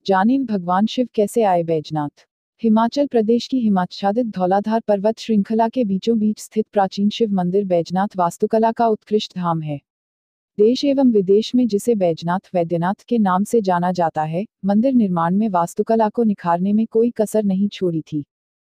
जानें भगवान शिव कैसे आए बैजनाथ। हिमाचल प्रदेश की हिमाच्छादित धौलाधार पर्वत श्रृंखला के बीचों बीच स्थित प्राचीन शिव मंदिर बैजनाथ वास्तुकला का उत्कृष्ट धाम है। देश एवं विदेश में जिसे बैजनाथ वैद्यनाथ के नाम से जाना जाता है, मंदिर निर्माण में वास्तुकला को निखारने में कोई कसर नहीं छोड़ी थी।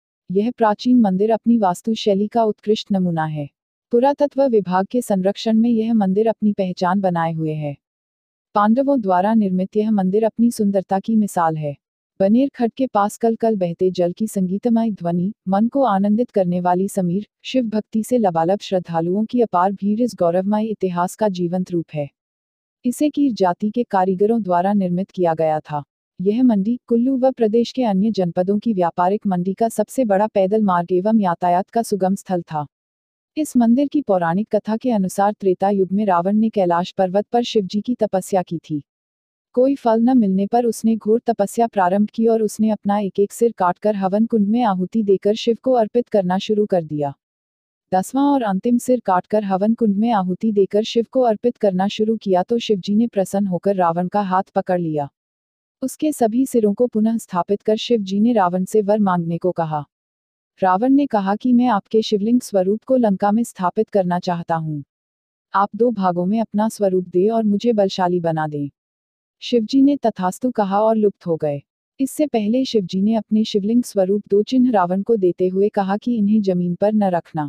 यह प्राचीन मंदिर अपनी वास्तुशैली का उत्कृष्ट नमूना है। पुरातत्व विभाग के संरक्षण में यह मंदिर अपनी पहचान बनाए हुए है। पांडवों द्वारा निर्मित यह मंदिर अपनी सुंदरता की मिसाल है। बनेर खड्ड के पास कल कल बहते जल की संगीतमय ध्वनि, मन को आनंदित करने वाली समीर, शिव भक्ति से लबालब श्रद्धालुओं की अपार भीड़ इस गौरवमय इतिहास का जीवंत रूप है। इसे कीर जाति के कारीगरों द्वारा निर्मित किया गया था। यह मंडी, कुल्लू व प्रदेश के अन्य जनपदों की व्यापारिक मंडी का सबसे बड़ा पैदल मार्ग एवं यातायात का सुगम स्थल था। इस मंदिर की पौराणिक कथा के अनुसार त्रेता युग में रावण ने कैलाश पर्वत पर शिवजी की तपस्या की थी। कोई फल न मिलने पर उसने घोर तपस्या प्रारंभ की और उसने अपना एक एक सिर काटकर हवन कुंड में आहुति देकर शिव को अर्पित करना शुरू कर दिया। 10वां और अंतिम सिर काटकर हवन कुंड में आहुति देकर शिव को अर्पित करना शुरू किया तो शिवजी ने प्रसन्न होकर रावण का हाथ पकड़ लिया। उसके सभी सिरों को पुनः स्थापित कर शिवजी ने रावण से वर मांगने को कहा। रावण ने कहा कि मैं आपके शिवलिंग स्वरूप को लंका में स्थापित करना चाहता हूँ। आप 2 भागों में अपना स्वरूप दें और मुझे बलशाली बना दें। शिवजी ने तथास्तु कहा और लुप्त हो गए। इससे पहले शिवजी ने अपने शिवलिंग स्वरूप 2 चिन्ह रावण को देते हुए कहा कि इन्हें जमीन पर न रखना।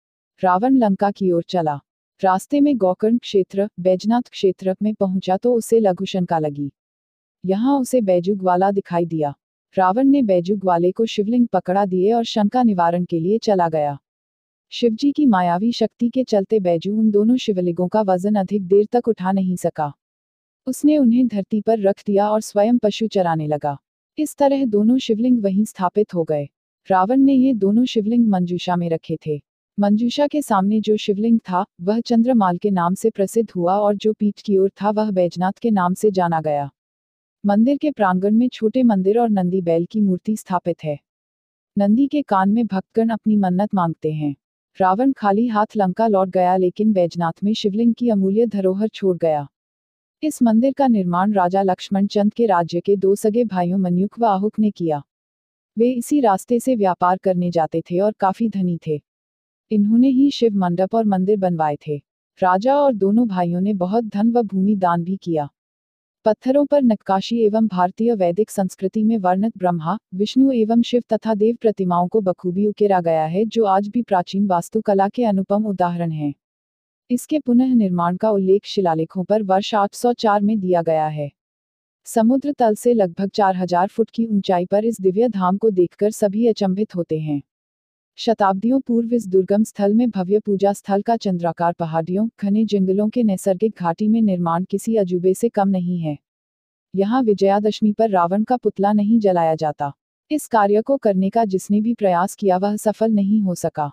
रावण लंका की ओर चला। रास्ते में गोकर्ण क्षेत्र, बैजनाथ क्षेत्र में पहुंचा तो उसे लघुशंका लगी। यहाँ उसे बैजू ग्वाला दिखाई दिया। रावण ने बैजू ग्वाले को शिवलिंग पकड़ा दिए और शंका निवारण के लिए चला गया। शिवजी की मायावी शक्ति के चलते बैजू उन दोनों शिवलिंगों का वजन अधिक देर तक उठा नहीं सका। उसने उन्हें धरती पर रख दिया और स्वयं पशु चराने लगा। इस तरह दोनों शिवलिंग वहीं स्थापित हो गए। रावण ने ये दोनों शिवलिंग मंजूषा में रखे थे। मंजूषा के सामने जो शिवलिंग था वह चंद्रमाल के नाम से प्रसिद्ध हुआ और जो पीठ की ओर था वह बैजनाथ के नाम से जाना गया। मंदिर के प्रांगण में छोटे मंदिर और नंदी बैल की मूर्ति स्थापित है। नंदी के कान में भक्तगण अपनी मन्नत मांगते हैं। रावण खाली हाथ लंका लौट गया लेकिन बैजनाथ में शिवलिंग की अमूल्य धरोहर छोड़ गया। इस मंदिर का निर्माण राजा लक्ष्मण चंद के राज्य के 2 सगे भाइयों मन्युक व आहुक ने किया। वे इसी रास्ते से व्यापार करने जाते थे और काफी धनी थे। इन्होंने ही शिव मंडप और मंदिर बनवाए थे। राजा और दोनों भाइयों ने बहुत धन व भूमि दान भी किया। पत्थरों पर नक्काशी एवं भारतीय वैदिक संस्कृति में वर्णित ब्रह्मा, विष्णु एवं शिव तथा देव प्रतिमाओं को बखूबी उकेरा गया है, जो आज भी प्राचीन वास्तुकला के अनुपम उदाहरण हैं। इसके पुनः निर्माण का उल्लेख शिलालेखों पर वर्ष 804 में दिया गया है। समुद्र तल से लगभग 4000 फुट की ऊंचाई पर इस दिव्य धाम को देखकर सभी अचंभित होते हैं। शताब्दियों पूर्व इस दुर्गम स्थल में भव्य पूजा स्थल का चंद्राकार पहाड़ियों, घने जंगलों के नैसर्गिक घाटी में निर्माण किसी अजूबे से कम नहीं है। यहाँ विजयादशमी पर रावण का पुतला नहीं जलाया जाता। इस कार्य को करने का जिसने भी प्रयास किया वह सफल नहीं हो सका।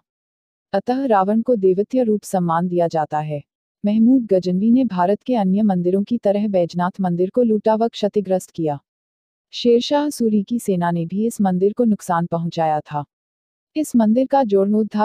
अतः रावण को देवत्य रूप सम्मान दिया जाता है। महमूद गजनवी ने भारत के अन्य मंदिरों की तरह बैजनाथ मंदिर को लूटा व क्षतिग्रस्त किया। शेरशाह सूरी की सेना ने भी इस मंदिर को नुकसान पहुंचाया था। इस मंदिर का जीर्णोद्धार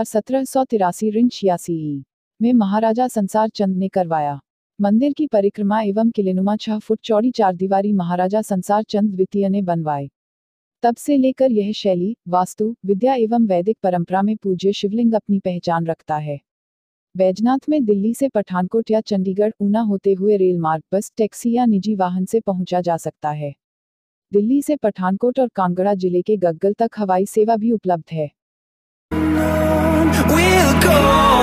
1783 ई में महाराजा संसार चंद ने करवाया। मंदिर की परिक्रमा एवं किलेनुमा 6 फुट चौड़ी 4 दीवारी महाराजा संसार चंद द्वितीय ने बनवाए। तब से लेकर यह शैली, वास्तु, विद्या एवं वैदिक परंपरा में पूज्य शिवलिंग अपनी पहचान रखता है। बैजनाथ में दिल्ली से पठानकोट या चंडीगढ़, ऊना होते हुए रेल मार्ग, बस, टैक्सी या निजी वाहन से पहुंचा जा सकता है। दिल्ली से पठानकोट और कांगड़ा जिले के गग्गल तक हवाई सेवा भी उपलब्ध है। We'll go